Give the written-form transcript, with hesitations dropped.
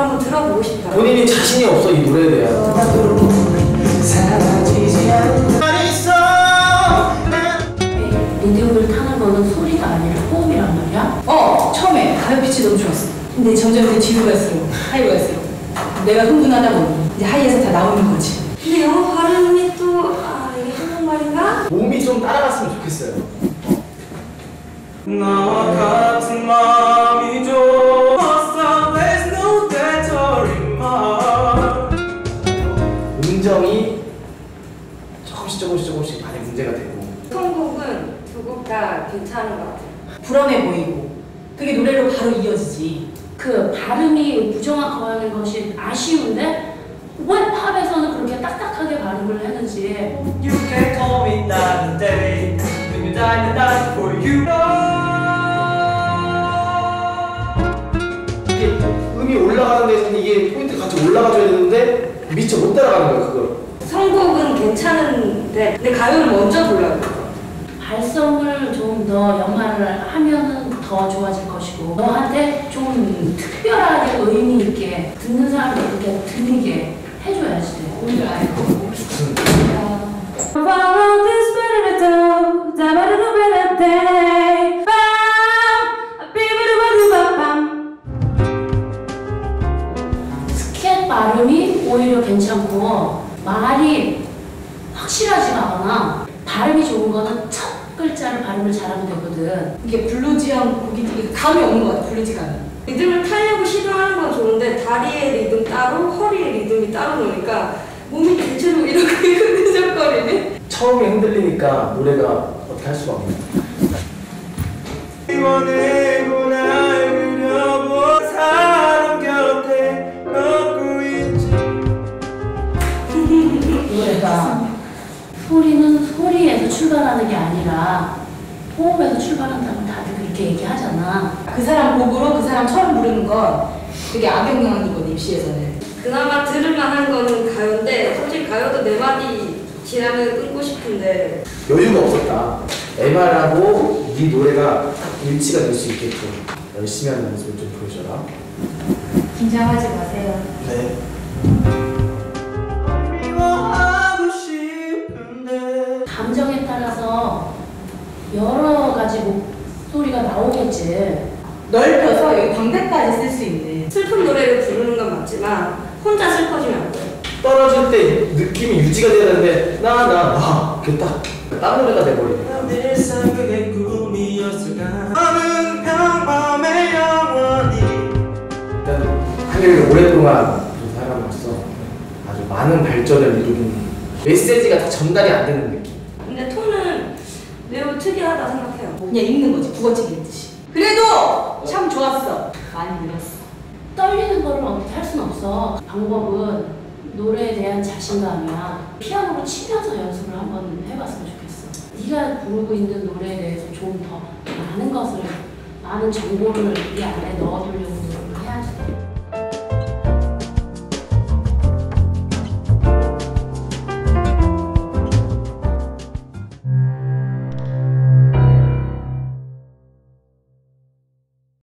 한번 들어보고 싶어요. 본인이 자신이 없어 이 노래에 대한. 리듬을 타는 거는 소리가 아니라 호흡이란 말이야? 처음에 가요 피치 너무 좋았어. 근데 점점 이제 뒤로 갈수록 하이로 갈수록 내가 흥분하다 보니 이제 하이에서 다 나오는 거지. 근데 영어 발음이 또 이게 한국말인가? 몸이 좀 따라갔으면 좋겠어요. 나와 같은 마음이 좋았어. There's no better in my. 음정이 조금씩 많이 문제가 되고. 선곡은 두 곡 다 괜찮은 것 같아요. 불안해 보이고 그게 노래로 바로 이어지지. 그 발음이 부정확하고 하는 것이 아쉬운데 왜 팝에서는 그렇게 딱딱하게 발음을 하는지. You can call me night and day. When you die, I die for you. 이게 음이 올라가는 데서는 이게 포인트 같이 올라가줘야 되는데 미처 못 따라가는 거야 그걸. 선곡은 괜찮은데 근데 가요를 먼저 불러요. 발성을 좀 더 연마를 하면은 더 좋아질 것이고 너한테 좀 특별하게 의미 있게 듣는 사람이 이렇게 들리게 해줘야지. 오늘 알고. 스캣 발음이 오히려 괜찮고 말이 확실하지가 않아. 발음이 좋은 거는 첫 글자를 발음을 잘하면 되거든. 이게 블루지한 곡이 되게 감이 없는 것 같아. 블루지감이. 리듬을 타려고 시도하는 건 좋은데 다리의 리듬 따로 허리의 리듬이 따로 노니까 몸이 대체로 이렇게 흔들적거리네. 처음에 흔들리니까 노래가 어떻게 할 수가 없네. 이번에고 날 그려본 사람 곁에 걷고 있지. 노래가 소리는 소리에서 출발하는 게 아니라 호흡에서 출발한다고 다들 그렇게 얘기하잖아. 그 사람 곡으로 그 사람처럼 부르는 건 되게 악영향이거든 입시에서는. 그나마 들을만한 거는 가요인데 솔직히 가요도 네 마디 지나면 끊고 싶은데 여유가 없었다. MR하고 네 노래가 일치가 될 수 있게끔 열심히 하는 모습을 좀 보여줘라. 긴장하지 마세요. 네. 감정에 따라서 여러 가지 목소리가 나오겠지. 넓혀서 여기 광대까지 쓸 수 있는. 슬픈 노래를 부르는 건 맞지만 혼자 슬퍼지면 안 돼요. 떨어질 때 느낌이 유지가 돼야 되는데 그게 딱 딴 노래가 돼버리네. 늘상 그게 꿈이었을까. 나는 평범의 영원히. 일단 하기를 오랫동안 본 사람으로서 아주 많은 발전을 이루긴 메시지가 다 전달이 안 되는 느낌. 근데 톤은 매우 특이하다 생각해요. 그냥 읽는 거지. 국어책 읽듯이. 그래도 참 좋았어. 많이 늘었어. 떨리는 거를 어떻게 할 수는 없어. 방법은 노래에 대한 자신감이야. 피아노로 치면서 연습을 한번 해봤으면 좋겠어. 네가 부르고 있는 노래에 대해서 좀 더 많은 것을, 많은 정보를 이 안에 넣어두려고